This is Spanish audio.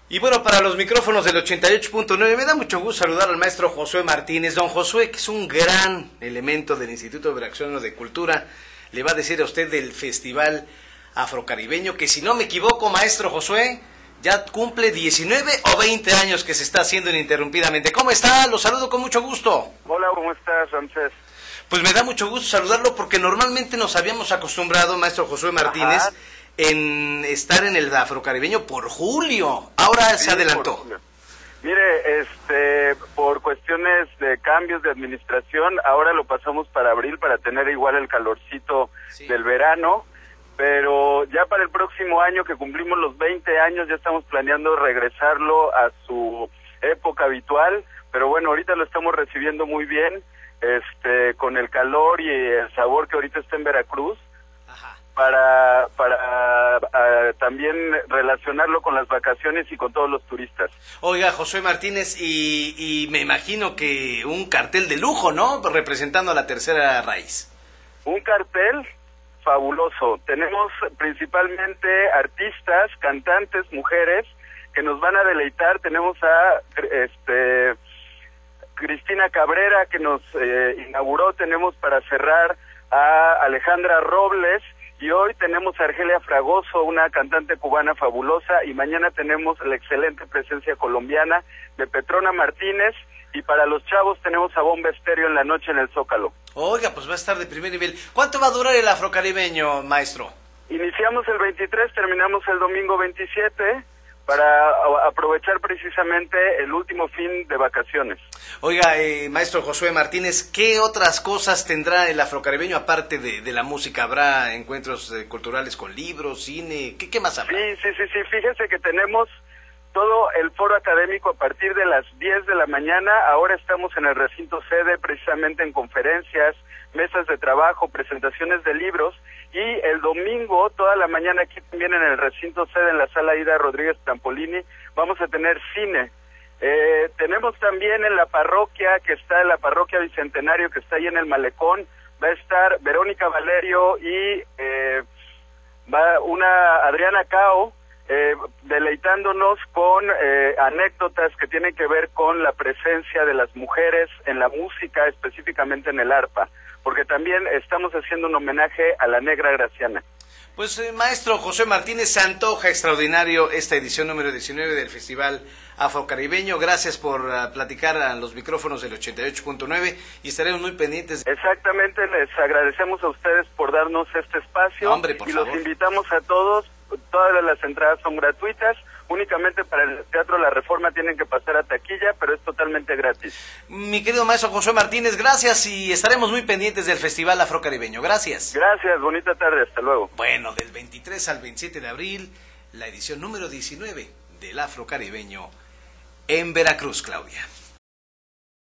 Y bueno, para los micrófonos del 88.9 me da mucho gusto saludar al maestro Josué Martínez. Don Josué, que es un gran elemento del Instituto Veracruzano de Cultura, le va a decir a usted del Festival Afrocaribeño, que si no me equivoco, maestro Josué, ya cumple 19 o 20 años que se está haciendo ininterrumpidamente. ¿Cómo está? Lo saludo con mucho gusto. Hola, ¿cómo estás, Ramsés? Pues me da mucho gusto saludarlo porque normalmente nos habíamos acostumbrado, maestro Josué Martínez, Ajá, en estar en el Afrocaribeño por julio. Ahora sí, se adelantó. Mire, por cuestiones de cambios de administración, ahora lo pasamos para abril para tener igual el calorcito del verano, pero ya para el próximo año que cumplimos los 20 años ya estamos planeando regresarlo a su época habitual, pero bueno, ahorita lo estamos recibiendo muy bien, con el calor y el sabor que ahorita está en Veracruz. Para también relacionarlo con las vacaciones y con todos los turistas. Oiga, Josué Martínez, y me imagino que un cartel de lujo, ¿no? Representando a la tercera raíz. Un cartel fabuloso. Tenemos principalmente artistas, cantantes, mujeres, que nos van a deleitar. Tenemos a Cristina Cabrera, que nos inauguró. Tenemos para cerrar a Alejandra Robles. Y hoy tenemos a Argelia Fragoso, una cantante cubana fabulosa, y mañana tenemos la excelente presencia colombiana de Petrona Martínez, y para los chavos tenemos a Bomba Estéreo en la noche en el Zócalo. Oiga, pues va a estar de primer nivel. ¿Cuánto va a durar el Afrocaribeño, maestro? Iniciamos el 23, terminamos el domingo 27, para aprovechar precisamente el último fin de vacaciones. Oiga, maestro Josué Martínez, ¿qué otras cosas tendrá el Afrocaribeño aparte de la música? ¿Habrá encuentros culturales con libros, cine? ¿Qué más habrá? Sí, fíjese que tenemos todo el foro académico a partir de las 10 de la mañana. Ahora estamos en el recinto sede, precisamente en conferencias, mesas de trabajo, presentaciones de libros, y el domingo, toda la mañana, aquí también en el recinto sede, en la sala Ida Rodríguez Trampolini, vamos a tener cine. Tenemos también en la parroquia, que está en la parroquia Bicentenario, que está ahí en el Malecón, va a estar Verónica Valerio y va una Adriana Cao, deleitándonos con anécdotas que tienen que ver con la presencia de las mujeres en la música, específicamente en el arpa, porque también estamos haciendo un homenaje a la negra Graciana. Pues maestro José Martínez, se antoja extraordinario esta edición número 19 del Festival Afrocaribeño. Gracias por platicar a los micrófonos del 88.9 y estaremos muy pendientes. Exactamente, les agradecemos a ustedes por darnos este espacio. Hombre, por favor. Los invitamos a todos. Todas las entradas son gratuitas, únicamente para el Teatro La Reforma tienen que pasar a taquilla, pero es totalmente gratis. Mi querido maestro Josué Martínez, gracias y estaremos muy pendientes del Festival Afrocaribeño. Gracias. Gracias, bonita tarde, hasta luego. Bueno, del 23 al 27 de abril, la edición número 19 del Afrocaribeño en Veracruz, Claudia.